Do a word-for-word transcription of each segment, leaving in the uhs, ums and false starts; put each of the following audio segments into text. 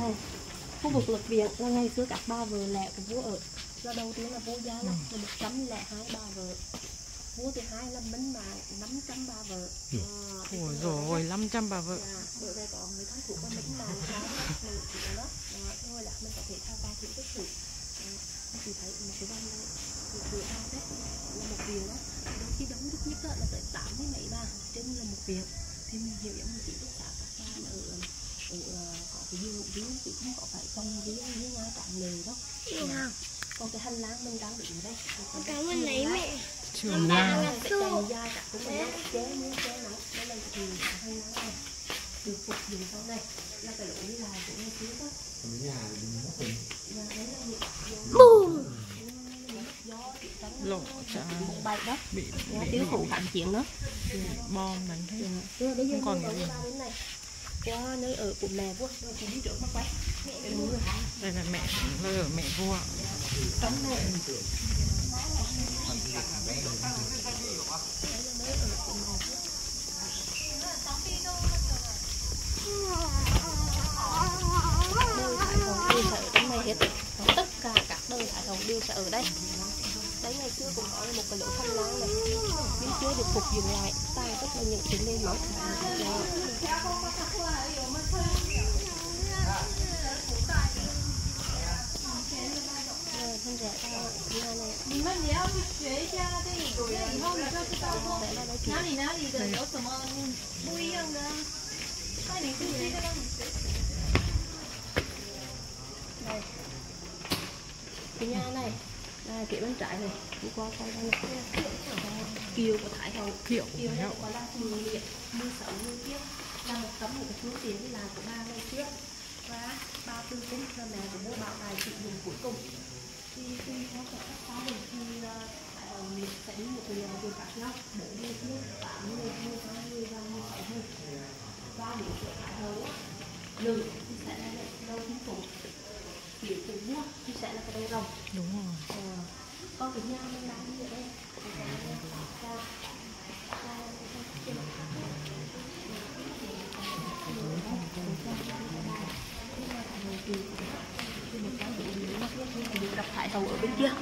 Đây, khu vực lập viện là ngày xưa các bà vợ lẽ của vua ở. Là đầu tiên là vua Gia Long là một trăm lẻ hai bà vợ. Vua thứ hai là Minh Mạng năm trăm bà vợ. Ừ. À, Ôi rồi năm trăm bà vợ. dạ, bữa nay có người thân thuộc của Minh Mạng khá nổi tiếng đó. À, thôi là mình có thể tham gia thử tích thử. À, chị thấy một cái văn này một bữa ra đấy là một viện đó. Đôi khi đóng rất nhất là tới tám mươi mấy bà trên là một viện. Thì mình hiểu giống như chị tất cả các bà mà ở ở có cái dương riêng chị không có phải trồng riêng với nhau trạm lều đó. Nào. Còn cái hành lang mình đang đứng ở đây. Cảm ơn lấy mẹ. Trường lang. Cái cành da cả cũng là chế muối chế nóng. Đây là thì hành lang này được phục dụng sau này là cái lỗ đi lại của người xưa đó. Nhà thì Bùm. Lộ chả Bậy đó. bị Nó tiêu thụ kháng chiến nữa. bom đánh thế. Không còn cái gì. Qua nơi ở của mẹ vua, rồi cũng đi trước nó quay. Đây là mẹ, nơi ở mẹ vua. Trong này. Đời Thái Hậu đều sẽ ở trong này hết. Tất cả các đời Thái Hậu đều sẽ ở đây. Đấy ngày xưa cũng có một cái lỗ hành lang này, nhưng chưa được phục dựng lại, tại tất là những cái nền móng. Rồi thân rẻ tao nhà này. 你们也要去学一下这以以后你就知道说哪里哪里的有什么不一样的，带你去这个让你学。 Đây. Cái nhà này là phía bên trái này, đi qua coi đây này. Kiều của Thái Hậu. Kiệu Kiều của này Thái Hậu. có là mười liệt, mười sáu mươi kiếp, là một tấm một cái phương tiện đi làm của ba ngày trước. Và ba tư cung là mẹ của vua Bảo Đại sử dụng cuối cùng. Thì tùy theo các gia đình thì Thái Hậu sẽ đi một người đường khác nhau, bốn người kia, tám người, mười hai người và mười sáu người. Và đến của Thái Hậu nữ thì sẽ là đầu chính phủ. Kiểu của vua thì sẽ là cái đầu rồng. Đúng rồi. Ờ, con cái nhà mình đang đi ở đây. Được gặp Thái Hậu ở bên kia.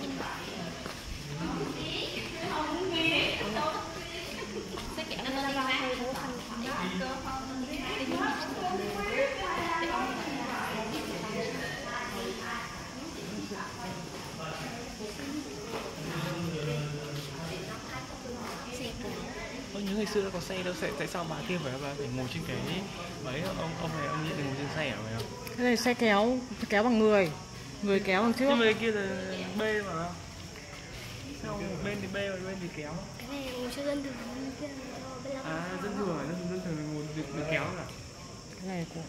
Ơ, những ngày xưa có xe đâu, tại sao bà kia phải bà phải ngồi trên cái mấy ông ông này ông nghĩ ngồi trên xe ở phải không? Cái này xe kéo kéo bằng người, người kéo bằng trước. Nhưng mà kia là bê mà. Sao bên thì bê và bên thì kéo? Cái này ngồi cho dân thường. À dân thường à, dân dân thường ngồi được, được kéo cả. Cái này của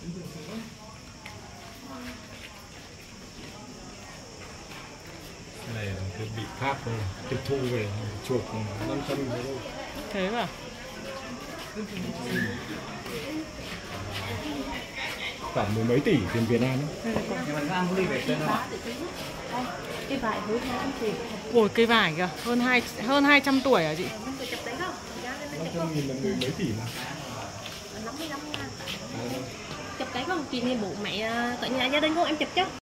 Cái này là cái bị Pháp thôi, tịch thu về chuộc năm trăm nghìn đâu. thế mà. Khoảng mười mấy tỷ tiền Việt Nam ấy. Cái vải hơn hai trăm triệu. Ủa cây vải kìa, hơn hai hơn hai trăm tuổi hả chị? Mình phải chụp đấy không? năm trăm nghìn là mười mấy tỷ mà. năm mươi lăm ngàn. Chụp đấy không? Kỷ niệm bố mẹ ở nhà gia đình của em chụp chứ.